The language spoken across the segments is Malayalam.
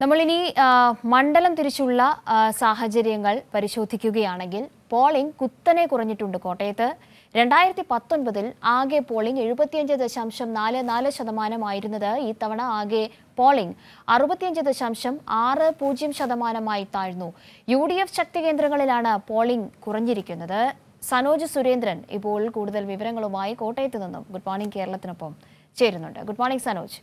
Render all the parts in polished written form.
നമ്മളിനി മണ്ഡലം തിരിച്ചുള്ള സാഹചര്യങ്ങൾ പരിശോധിക്കുകയാണെങ്കിൽ പോളിംഗ് കുത്തനെ കുറഞ്ഞിട്ടുണ്ട്. കോട്ടയത്ത് 2019 ആകെ പോളിംഗ് 75.44% ഇത്തവണ ആകെ പോളിംഗ് 65.60% താഴ്ന്നു. UDF ശക്തി കേന്ദ്രങ്ങളിലാണ് പോളിംഗ് കുറഞ്ഞിരിക്കുന്നത്. സനോജ് സുരേന്ദ്രൻ ഇപ്പോൾ കൂടുതൽ വിവരങ്ങളുമായി കോട്ടയത്ത് നിന്നും ഗുഡ് മോർണിംഗ് കേരളത്തിനൊപ്പം ചേരുന്നുണ്ട്. Good morning Sanoj.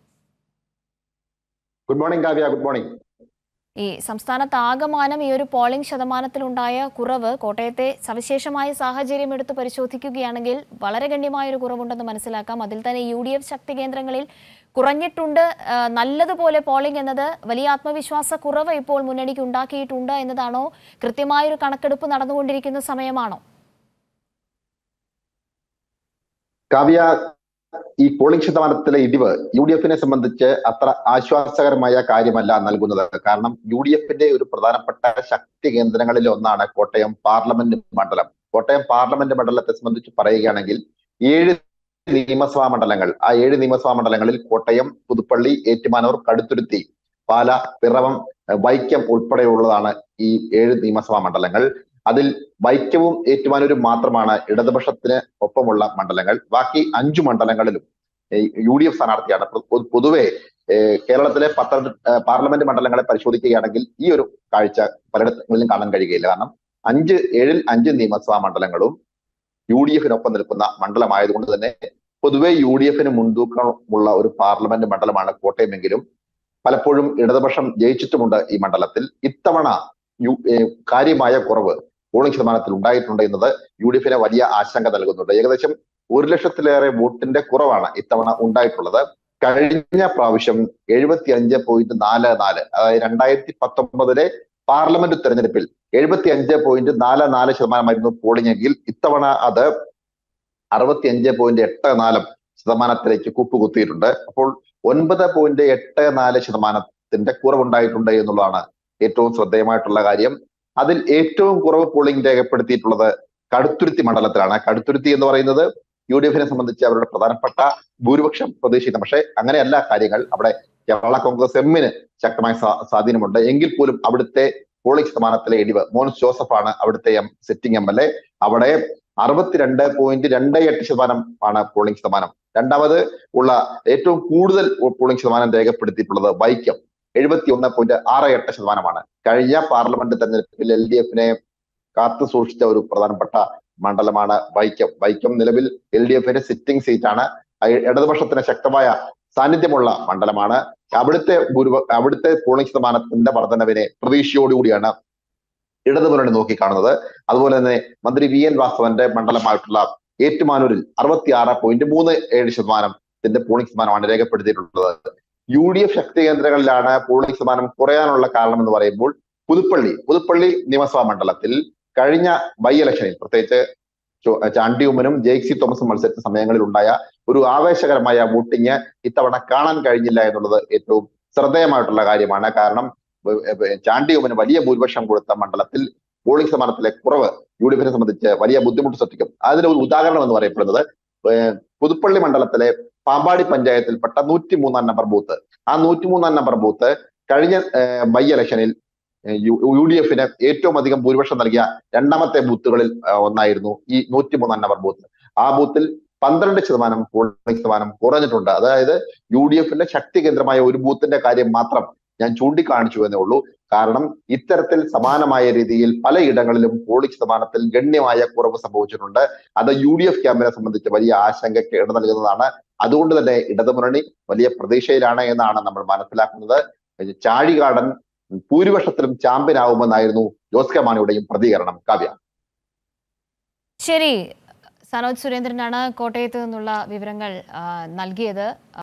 Good morning Kavya. Good morning. ഈ സംസ്ഥാനത്ത് ആകമാനം ഈ ഒരു പോളിംഗ് ശതമാനത്തിലുണ്ടായ കുറവ്, കോട്ടയത്തെ സവിശേഷമായ സാഹചര്യം എടുത്ത് പരിശോധിക്കുകയാണെങ്കിൽ വളരെ ഗണ്യമായ ഒരു കുറവുണ്ടെന്ന് മനസ്സിലാക്കാം. അതിൽ തന്നെ UDF ശക്തി കേന്ദ്രങ്ങളിൽ കുറഞ്ഞിട്ടുണ്ട്. നല്ലതുപോലെ പോളിംഗ് എന്നത് വലിയ ആത്മവിശ്വാസ കുറവ് ഇപ്പോൾ മുന്നണിക്ക് ഉണ്ടാക്കിയിട്ടുണ്ട് എന്നതാണോ? കൃത്യമായൊരു കണക്കെടുപ്പ് നടന്നുകൊണ്ടിരിക്കുന്ന സമയമാണോ? കാവ്യ, ഈ പോളിംഗ് ശതമാനത്തിലെ ഇടിവ് UDFനെ സംബന്ധിച്ച് അത്ര ആശ്വാസകരമായ കാര്യമല്ല നൽകുന്നത്. കാരണം UDFന്റെ ഒരു പ്രധാനപ്പെട്ട ശക്തി കേന്ദ്രങ്ങളിൽ ഒന്നാണ് കോട്ടയം പാർലമെന്റ് മണ്ഡലം. കോട്ടയം പാർലമെന്റ് മണ്ഡലത്തെ സംബന്ധിച്ച് പറയുകയാണെങ്കിൽ 7 നിയമസഭാ മണ്ഡലങ്ങൾ, ആ 7 നിയമസഭാ മണ്ഡലങ്ങളിൽ കോട്ടയം, പുതുപ്പള്ളി, ഏറ്റുമാനൂർ, കടുത്തുരുത്തി, പാല, പിറവം, വൈക്കം ഉൾപ്പെടെയുള്ളതാണ് ഈ 7 നിയമസഭാ മണ്ഡലങ്ങൾ. അതിൽ വൈക്കവും ഏറ്റുമാനൂരും മാത്രമാണ് ഇടതുപക്ഷത്തിന് ഒപ്പമുള്ള മണ്ഡലങ്ങൾ. ബാക്കി 5 മണ്ഡലങ്ങളിലും UDF സ്ഥാനാർത്ഥിയാണ്. പൊതുവെ കേരളത്തിലെ പാർലമെന്റ് മണ്ഡലങ്ങളെ പരിശോധിക്കുകയാണെങ്കിൽ ഈ ഒരു കാഴ്ച പലയിടങ്ങളിലും കാണാൻ കഴിയുകയില്ല. കാരണം 7-ൽ 5 നിയമസഭാ മണ്ഡലങ്ങളും UDFനൊപ്പം നിൽക്കുന്ന മണ്ഡലമായതുകൊണ്ട് തന്നെ പൊതുവെ UDFന് മുൻതൂക്കമുള്ള ഒരു പാർലമെന്റ് മണ്ഡലമാണ് കോട്ടയമെങ്കിലും പലപ്പോഴും ഇടതുപക്ഷം ജയിച്ചിട്ടുമുണ്ട് ഈ മണ്ഡലത്തിൽ. ഇത്തവണ കാര്യമായ കുറവ് പോളിംഗ് ശതമാനത്തിൽ ഉണ്ടായിട്ടുണ്ട് എന്നത് UDFനെ വലിയ ആശങ്ക നൽകുന്നുണ്ട്. ഏകദേശം 1 ലക്ഷത്തിലേറെ വോട്ടിന്റെ കുറവാണ് ഇത്തവണ ഉണ്ടായിട്ടുള്ളത്. കഴിഞ്ഞ പ്രാവശ്യം 75.44, അതായത് 2019 പാർലമെന്റ് തെരഞ്ഞെടുപ്പിൽ 75.44% പോളിംഗ് എങ്കിൽ ഇത്തവണ അത് 65.84% കുപ്പുകുത്തിയിട്ടുണ്ട്. അപ്പോൾ 9.84% കുറവുണ്ടായിട്ടുണ്ട് എന്നുള്ളതാണ് ഏറ്റവും ശ്രദ്ധേയമായിട്ടുള്ള കാര്യം. അതിൽ ഏറ്റവും കുറവ് പോളിംഗ് രേഖപ്പെടുത്തിയിട്ടുള്ളത് കടുത്തുരുത്തി മണ്ഡലത്തിലാണ്. കടുത്തുരുത്തി എന്ന് പറയുന്നത് UDFനെ സംബന്ധിച്ച് അവരുടെ പ്രധാനപ്പെട്ട ഭൂരിപക്ഷം പ്രതീക്ഷിക്കുന്നു. പക്ഷെ അങ്ങനെയല്ല കാര്യങ്ങൾ. അവിടെ കേരള കോൺഗ്രസ് എമ്മിന് ശക്തമായ സ്വാധീനമുണ്ട്. എങ്കിൽ പോലും അവിടുത്തെ പോളിംഗ് ശതമാനത്തിലെ ഇടിവ്, മോൻസ് ജോസഫാണ് അവിടുത്തെ സിറ്റിംഗ് MLA. അവിടെ 62.28% ആണ് പോളിംഗ് ശതമാനം. രണ്ടാമത് ഉള്ള ഏറ്റവും കൂടുതൽ പോളിംഗ് ശതമാനം രേഖപ്പെടുത്തിയിട്ടുള്ളത് വൈക്കം, 71.68%. കഴിഞ്ഞ പാർലമെന്റ് തെരഞ്ഞെടുപ്പിൽ LDFനെ കാത്തു സൂക്ഷിച്ച ഒരു പ്രധാനപ്പെട്ട മണ്ഡലമാണ് വൈക്കം. വൈക്കം നിലവിൽ LDFന്റെ സിറ്റിംഗ് സീറ്റാണ്. ഇടതുപക്ഷത്തിന് ശക്തമായ സാന്നിധ്യമുള്ള മണ്ഡലമാണ്. അവിടുത്തെ പോളിംഗ് ശതമാനത്തിന്റെ വർധനവിനെ പ്രതീക്ഷയോടുകൂടിയാണ് ഇടതുമുന്നണി നോക്കിക്കാണുന്നത്. അതുപോലെ തന്നെ മന്ത്രി VN വാസവന്റെ മണ്ഡലമായിട്ടുള്ള ഏറ്റുമാനൂരിൽ 66.37% പോളിംഗ് ശതമാനമാണ് രേഖപ്പെടുത്തിയിട്ടുള്ളത്. UDF ശക്തി കേന്ദ്രങ്ങളിലാണ് പോളിംഗ് ശതമാനം കുറയാനുള്ള കാരണം എന്ന് പറയുമ്പോൾ പുതുപ്പള്ളി നിയമസഭാ മണ്ഡലത്തിൽ കഴിഞ്ഞ ഇലക്ഷനിൽ പ്രത്യേകിച്ച് ചാണ്ടി ഉമ്മനും ജെയ്സി തോമസും മത്സരിച്ച സമയങ്ങളിൽ ഉണ്ടായ ഒരു ആവേശകരമായ വോട്ടിംഗ് ഇത്തവണ കാണാൻ കഴിഞ്ഞില്ല എന്നുള്ളത് ഏറ്റവും ശ്രദ്ധേയമായിട്ടുള്ള കാര്യമാണ്. കാരണം ചാണ്ടി ഉമ്മന് വലിയ ഭൂരിപക്ഷം കൊടുത്ത മണ്ഡലത്തിൽ പോളിംഗ് ശതമാനത്തിലെ കുറവ് UDFനെ സംബന്ധിച്ച് വലിയ ബുദ്ധിമുട്ട് സൃഷ്ടിക്കും. അതിന് ഒരു ഉദാഹരണം എന്ന് പറയപ്പെടുന്നത് പുതുപ്പള്ളി മണ്ഡലത്തിലെ പാമ്പാടി പഞ്ചായത്തിൽപ്പെട്ട 103-ാം നമ്പർ ബൂത്ത്. ആ 103-ാം നമ്പർ ബൂത്ത് കഴിഞ്ഞ ഇലക്ഷനിൽ UDFന് ഏറ്റവും അധികം ഭൂരിപക്ഷം നൽകിയ 2ാമത്തെ ബൂത്തുകളിൽ ഒന്നായിരുന്നു ഈ 103-ാം നമ്പർ ബൂത്ത്. ആ ബൂത്തിൽ 12% പോളിംഗ് ശതമാനം കുറഞ്ഞിട്ടുണ്ട്. അതായത് UDFന്റെ ശക്തി കേന്ദ്രമായ ഒരു ബൂത്തിന്റെ കാര്യം മാത്രം ഞാൻ ചൂണ്ടിക്കാണിച്ചു എന്നേ ഉള്ളൂ. കാരണം ഇത്തരത്തിൽ സമാനമായ രീതിയിൽ പലയിടങ്ങളിലും പോളിംഗ് ശതമാനത്തിൽ ഗണ്യമായ കുറവ് സംഭവിച്ചിട്ടുണ്ട്. അത് UDF ക്യാമ്പിനെ സംബന്ധിച്ച് വലിയ ആശങ്കയ്ക്ക് ഇട നൽകുന്നതാണ്. അതുകൊണ്ട് തന്നെ ഇടതുമുന്നണി വലിയ പ്രതീക്ഷയിലാണ് എന്നാണ് നമ്മൾ മനസ്സിലാക്കുന്നത്. ചാഴികാടൻ ഭൂരിപക്ഷത്തിലും ചാമ്പ്യനാവുമെന്നായിരുന്നു ജോസ് കെ മാണിയുടെയും പ്രതികരണം. കാവ്യ. ശരി, സനോജ് സുരേന്ദ്രനാണ് കോട്ടയത്ത് നിന്നുള്ള വിവരങ്ങൾ നൽകിയത്.